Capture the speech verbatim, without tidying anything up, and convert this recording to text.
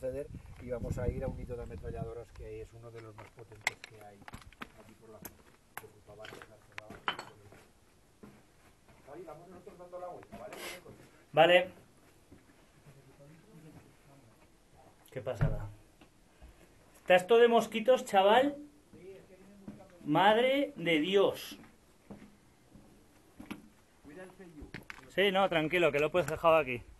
acceder y vamos a ir a un nido de ametralladoras que es uno de los más potentes que hay aquí por la zona. Que ocupaban esa zona. Ahí vamos nosotros dando la vuelta, ¿vale? Vale. ¿Qué pasará? ¿Está esto de mosquitos, chaval? Madre de Dios. Sí, no, tranquilo, que lo puedes dejar aquí.